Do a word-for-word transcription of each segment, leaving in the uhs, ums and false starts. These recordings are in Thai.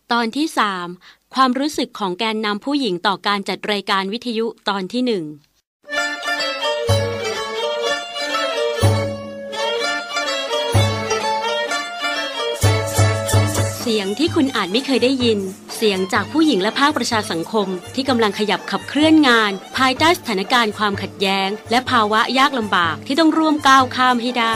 ตอนที่สามความรู้สึกของแกนนำผู้หญิงต่อการจัดรายการวิทยุตอนที่หนึ่งเสียงที่คุณอาจไม่เคยได้ยินเสียงจากผู้หญิงและภาคประชาสังคมที่กำลังขยับขับเคลื่อนงานภายใต้สถานการณ์ความขัดแย้งและภาวะยากลำบากที่ต้องร่วมก้าวข้ามให้ได้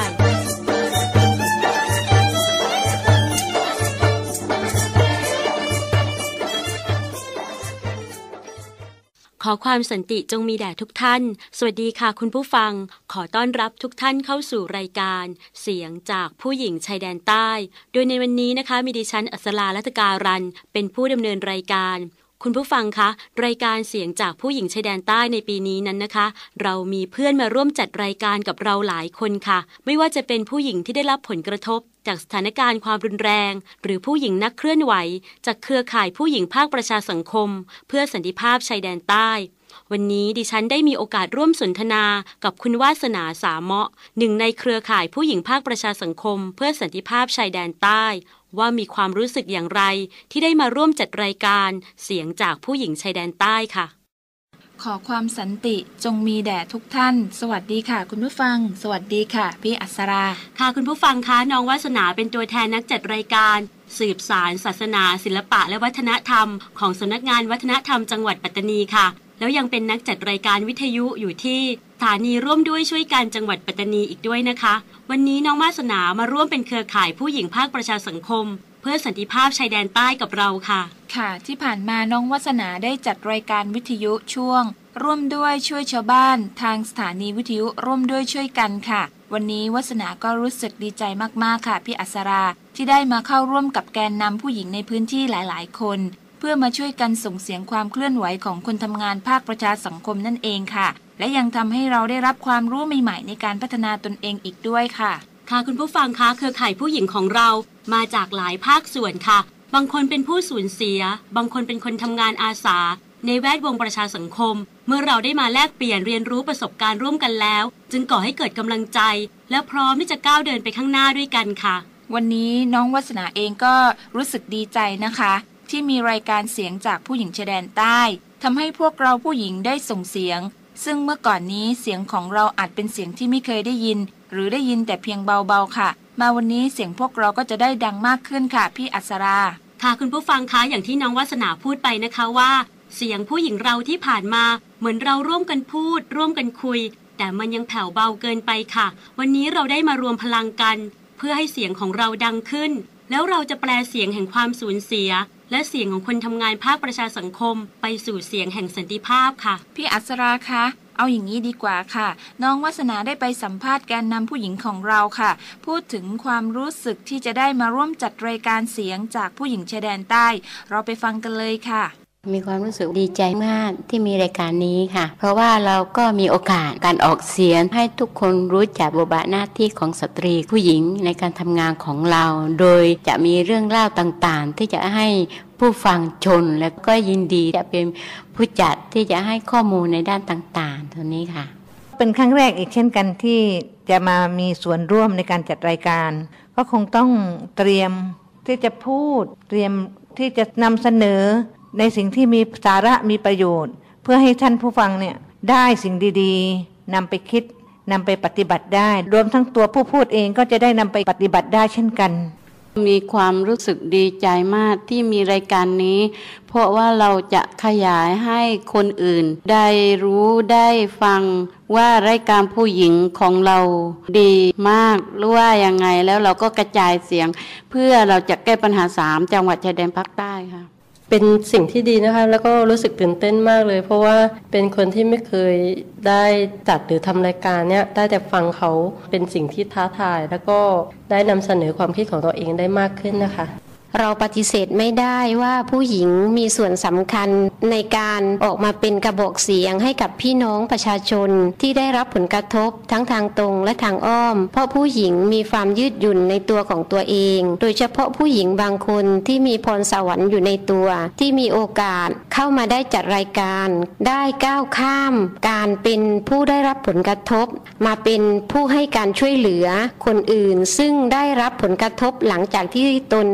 ขอความสันติจงมีแด่ทุกท่านสวัสดีค่ะคุณผู้ฟังขอต้อนรับทุกท่านเข้าสู่รายการเสียงจากผู้หญิงชายแดนใต้โดยในวันนี้นะคะมีดิฉันอัศราลัตการันเป็นผู้ดำเนินรายการคุณผู้ฟังคะรายการเสียงจากผู้หญิงชายแดนใต้ในปีนี้นั้นนะคะเรามีเพื่อนมาร่วมจัดรายการกับเราหลายคนค่ะไม่ว่าจะเป็นผู้หญิงที่ได้รับผลกระทบจากสถานการณ์ความรุนแรงหรือผู้หญิงนักเคลื่อนไหวจากเครือข่ายผู้หญิงภาคประชาสังคมเพื่อสันติภาพชายแดนใต้วันนี้ดิฉันได้มีโอกาสร่วมสนทนากับคุณวาสนาสาเมาะหนึ่งในเครือข่ายผู้หญิงภาคประชาสังคมเพื่อสันติภาพชายแดนใต้ว่ามีความรู้สึกอย่างไรที่ได้มาร่วมจัดรายการเสียงจากผู้หญิงชายแดนใต้ค่ะขอความสันติจงมีแด่ทุกท่านสวัสดีค่ะคุณผู้ฟังสวัสดีค่ะพี่อัศราค่ะคุณผู้ฟังคะน้องวาสนาเป็นตัวแทนนักจัดรายการสืบสารศาสนาศิลปะและวัฒนธรรมของสำนักงานวัฒนธรรมจังหวัดปัตตานีค่ะแล้วยังเป็นนักจัดรายการวิทยุอยู่ที่สถานีร่วมด้วยช่วยกันจังหวัดปัตตานีอีกด้วยนะคะวันนี้น้องวาสนามาร่วมเป็นเครือข่ายผู้หญิงภาคประชาสังคมเพื่อสันติภาพชายแดนใต้กับเราค่ะค่ะที่ผ่านมาน้องวาสนาได้จัดรายการวิทยุช่วงร่วมด้วยช่วยชาวบ้านทางสถานีวิทยุร่วมด้วยช่วยกันค่ะวันนี้วาสนาก็รู้สึกดีใจมากๆค่ะพี่อัศราที่ได้มาเข้าร่วมกับแกนนำผู้หญิงในพื้นที่หลายๆคนเพื่อมาช่วยกันส่งเสียงความเคลื่อนไหวของคนทำงานภาคประชาสังคมนั่นเองค่ะและยังทำให้เราได้รับความรู้ใหม่ๆในการพัฒนาตนเองอีกด้วยค่ะค่ะคุณผู้ฟังคะเครือข่ายผู้หญิงของเรามาจากหลายภาคส่วนค่ะบางคนเป็นผู้สูญเสียบางคนเป็นคนทำงานอาสาในแวดวงประชาสังคมเมื่อเราได้มาแลกเปลี่ยนเรียนรู้ประสบการณ์ร่วมกันแล้วจึงก่อให้เกิดกำลังใจและพร้อมที่จะก้าวเดินไปข้างหน้าด้วยกันค่ะวันนี้น้องวาสนาเองก็รู้สึกดีใจนะคะที่มีรายการเสียงจากผู้หญิงชายแดนใต้ทำให้พวกเราผู้หญิงได้ส่งเสียงซึ่งเมื่อก่อนนี้เสียงของเราอาจเป็นเสียงที่ไม่เคยได้ยินหรือได้ยินแต่เพียงเบาๆค่ะมาวันนี้เสียงพวกเราก็จะได้ดังมากขึ้นค่ะพี่อัศราค่ะคุณผู้ฟังคะอย่างที่น้องวาสนาพูดไปนะคะว่าเสียงผู้หญิงเราที่ผ่านมาเหมือนเราร่วมกันพูดร่วมกันคุยแต่มันยังแผ่วเบาเกินไปค่ะวันนี้เราได้มารวมพลังกันเพื่อให้เสียงของเราดังขึ้นแล้วเราจะแปลเสียงแห่งความสูญเสียและเสียงของคนทำงานภาคประชาสังคมไปสู่เสียงแห่งสันติภาพค่ะพี่อัศราคะเอาอย่างนี้ดีกว่าค่ะน้องวาสนาได้ไปสัมภาษณ์แกนนำผู้หญิงของเราค่ะพูดถึงความรู้สึกที่จะได้มาร่วมจัดรายการเสียงจากผู้หญิงชายแดนใต้เราไปฟังกันเลยค่ะมีความรู้สึกดีใจมากที่มีรายการนี้ค่ะเพราะว่าเราก็มีโอกาสการออกเสียงให้ทุกคนรู้จักบทบาทหน้าที่ของสตรีผู้หญิงในการทำงานของเราโดยจะมีเรื่องเล่าต่างๆที่จะให้ผู้ฟังชนและก็ยินดีจะเป็นผู้จัดที่จะให้ข้อมูลในด้านต่างๆตัวนี้ค่ะเป็นครั้งแรกอีกเช่นกันที่จะมามีส่วนร่วมในการจัดรายการก็คงต้องเตรียมที่จะพูดเตรียมที่จะนำเสนอในสิ่งที่มีสาระมีประโยชน์เพื่อให้ท่านผู้ฟังเนี่ยได้สิ่งดีๆนำไปคิดนำไปปฏิบัติได้รวมทั้งตัวผู้พูดเองก็จะได้นำไปปฏิบัติได้เช่นกันมีความรู้สึกดีใจมากที่มีรายการนี้เพราะว่าเราจะขยายให้คนอื่นได้รู้ได้ฟังว่ารายการผู้หญิงของเราดีมากหรือว่ายังไงแล้วเราก็กระจายเสียงเพื่อเราจะแก้ปัญหาสามจังหวัดชายแดนภาคใต้ค่ะเป็นสิ่งที่ดีนะคะแล้วก็รู้สึกตื่นเต้นมากเลยเพราะว่าเป็นคนที่ไม่เคยได้จัดหรือทำรายการเนี้ยได้แต่ฟังเขาเป็นสิ่งที่ท้าทายแล้วก็ได้นำเสนอความคิดของตัวเองได้มากขึ้นนะคะเราปฏิเสธไม่ได้ว่าผู้หญิงมีส่วนสำคัญในการออกมาเป็นกระบอกเสียงให้กับพี่น้องประชาชนที่ได้รับผลกระทบทั้งทางตรงและทางอ้อมเพราะผู้หญิงมีความยืดหยุ่นในตัวของตัวเองโดยเฉพาะผู้หญิงบางคนที่มีพรสวรรค์อยู่ในตัวที่มีโอกาสเข้ามาได้จัดรายการได้ก้าวข้ามการเป็นผู้ได้รับผลกระทบมาเป็นผู้ให้การช่วยเหลือคนอื่นซึ่งได้รับผลกระทบหลังจากที่ตนเคย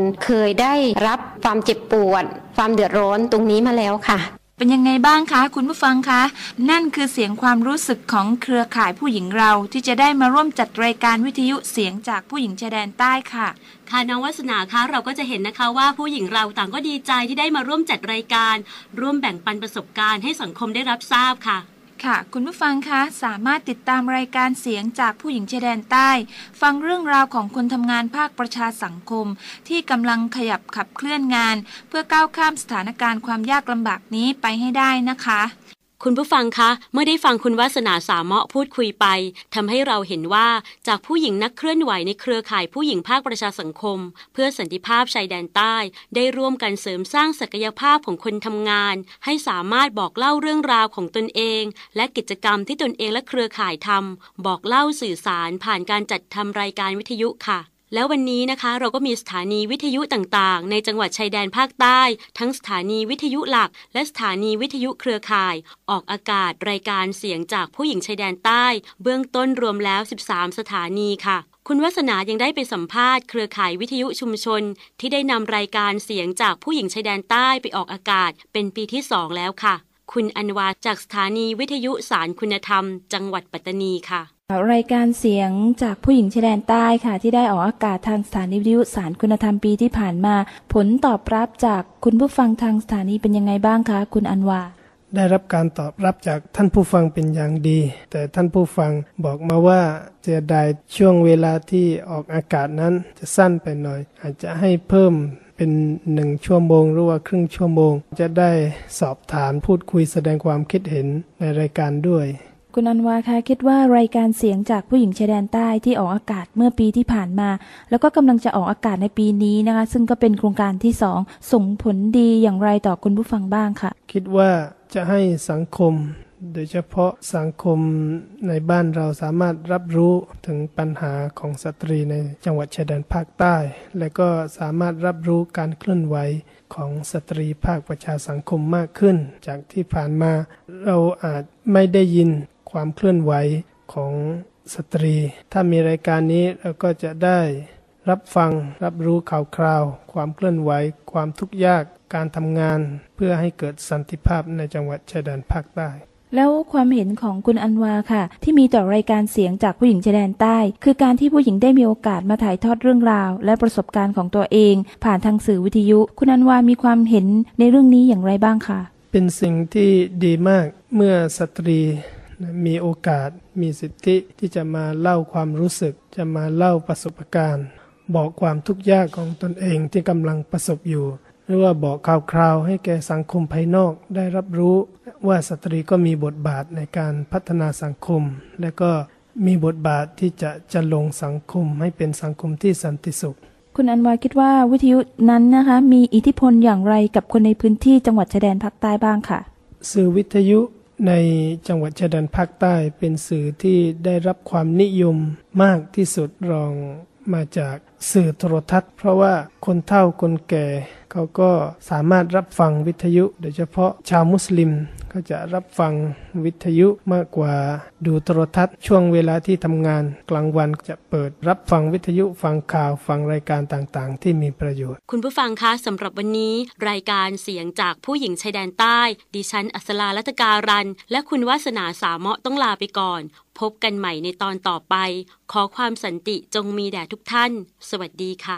ยได้รับความเจ็บปวดความเดือดร้อนตรงนี้มาแล้วค่ะเป็นยังไงบ้างคะคุณผู้ฟังคะนั่นคือเสียงความรู้สึกของเครือข่ายผู้หญิงเราที่จะได้มาร่วมจัดรายการวิทยุเสียงจากผู้หญิงชายแดนใต้ค่ะค่ะน้องวาสนาคะเราก็จะเห็นนะคะว่าผู้หญิงเราต่างก็ดีใจที่ได้มาร่วมจัดรายการร่วมแบ่งปันประสบการณ์ให้สังคมได้รับทราบค่ะค่ะคุณผู้ฟังคะสามารถติดตามรายการเสียงจากผู้หญิงชายแดนใต้ฟังเรื่องราวของคนทำงานภาคประชาสังคมที่กำลังขยับขับเคลื่อนงานเพื่อก้าวข้ามสถานการณ์ความยากลำบากนี้ไปให้ได้นะคะคุณผู้ฟังคะเมื่อได้ฟังคุณวาสนาสามะพูดคุยไปทำให้เราเห็นว่าจากผู้หญิงนักเคลื่อนไหวในเครือข่ายผู้หญิงภาคประชาสังคมเพื่อสันติภาพชายแดนใต้ได้ร่วมกันเสริมสร้างศักยภาพของคนทำงานให้สามารถบอกเล่าเรื่องราวของตนเองและกิจกรรมที่ตนเองและเครือข่ายทำบอกเล่าสื่อสารผ่านการจัดทำรายการวิทยุค่ะแล้ววันนี้นะคะเราก็มีสถานีวิทยุต่างๆในจังหวัดชายแดนภาคใต้ทั้งสถานีวิทยุหลักและสถานีวิทยุเครือข่ายออกอากาศรายการเสียงจากผู้หญิงชายแดนใต้เบื้องต้นรวมแล้วสิบสามสถานีค่ะคุณวาสนายังได้ไปสัมภาษณ์เครือข่ายวิทยุชุมชนที่ได้นำรายการเสียงจากผู้หญิงชายแดนใต้ไปออกอากาศเป็นปีที่สองแล้วค่ะคุณอันวาจากสถานีวิทยุสารคุณธรรมจังหวัดปัตตานีค่ะรายการเสียงจากผู้หญิงชายแดนใต้ค่ะที่ได้ออกอากาศทางสถานีวิทยุสารคุณธรรมปีที่ผ่านมาผลตอบรับจากคุณผู้ฟังทางสถานีเป็นยังไงบ้างคะคุณอันวาได้รับการตอบรับจากท่านผู้ฟังเป็นอย่างดีแต่ท่านผู้ฟังบอกมาว่าเสียดายช่วงเวลาที่ออกอากาศนั้นจะสั้นไปหน่อยอาจจะให้เพิ่มเป็นหนึ่งชั่วโมงหรือว่าครึ่งชั่วโมงจะได้สอบถามพูดคุยแสดงความคิดเห็นในรายการด้วยคุณอันวาคะคิดว่ารายการเสียงจากผู้หญิงชายแดนใต้ที่ออกอากาศเมื่อปีที่ผ่านมาแล้วก็กำลังจะออกอากาศในปีนี้นะคะซึ่งก็เป็นโครงการที่สองส่งผลดีอย่างไรต่อคุณผู้ฟังบ้างค่ะคิดว่าจะให้สังคมโดยเฉพาะสังคมในบ้านเราสามารถรับรู้ถึงปัญหาของสตรีในจังหวัดชายแดนภาคใต้และก็สามารถรับรู้การเคลื่อนไหวของสตรีภาคประชาสังคมมากขึ้นจากที่ผ่านมาเราอาจไม่ได้ยินความเคลื่อนไหวของสตรีถ้ามีรายการนี้เราก็จะได้รับฟังรับรู้ข่าวคราวความเคลื่อนไหวความทุกข์ยากการทำงานเพื่อให้เกิดสันติภาพในจังหวัดชายแดนภาคใต้แล้วความเห็นของคุณอันวาค่ะที่มีต่อรายการเสียงจากผู้หญิงชายแดนใต้คือการที่ผู้หญิงได้มีโอกาสมาถ่ายทอดเรื่องราวและประสบการณ์ของตัวเองผ่านทางสื่อวิทยุคุณอันวามีความเห็นในเรื่องนี้อย่างไรบ้างคะเป็นสิ่งที่ดีมากเมื่อสตรีมีโอกาสมีสิทธิที่จะมาเล่าความรู้สึกจะมาเล่าประสบการณ์บอกความทุกข์ยากของตนเองที่กำลังประสบอยู่หรือว่าบอกข่าวคราวให้แก่สังคมภายนอกได้รับรู้ว่าสตรีก็มีบทบาทในการพัฒนาสังคมและก็มีบทบาทที่จะจะลงสังคมให้เป็นสังคมที่สันติสุขคุณอันวาคิดว่าวิทยุนั้นนะคะมีอิทธิพลอย่างไรกับคนในพื้นที่จังหวัดชายแดนภาคใต้บ้างค่ะสื่อวิทยุในจังหวัดชายแดนภาคใต้เป็นสื่อที่ได้รับความนิยมมากที่สุดรองมาจากสื่อโทรทัศน์เพราะว่าคนเฒ่าคนแก่เขาก็สามารถรับฟังวิทยุโดยเฉพาะชาวมุสลิมก็จะรับฟังวิทยุมากกว่าดูโทรทัศน์ช่วงเวลาที่ทำงานกลางวันจะเปิดรับฟังวิทยุฟังข่าวฟังรายการต่างๆที่มีประโยชน์คุณผู้ฟังคะสำหรับวันนี้รายการเสียงจากผู้หญิงชายแดนใต้ดิฉันอัศราลัตการันและคุณวาสนาสามะต้องลาไปก่อนพบกันใหม่ในตอนต่อไปขอความสันติจงมีแด่ทุกท่านสวัสดีค่ะ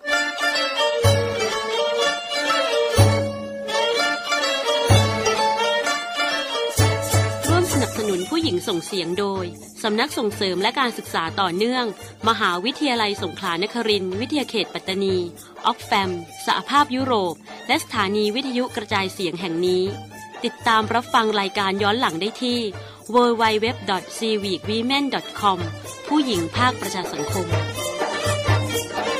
สนับสนุนผู้หญิงส่งเสียงโดยสำนักส่งเสริมและการศึกษาต่อเนื่องมหาวิทยาลัยสงขลานครินทร์วิทยาเขตปัตตานีออกแฟมสหภาพยุโรปและสถานีวิทยุกระจายเสียงแห่งนี้ติดตามรับฟังรายการย้อนหลังได้ที่ ดับเบิลยู ดับเบิลยู ดับเบิลยู ดอท ซีวิกวีแมน ดอท คอม ผู้หญิงภาคประชาสังคม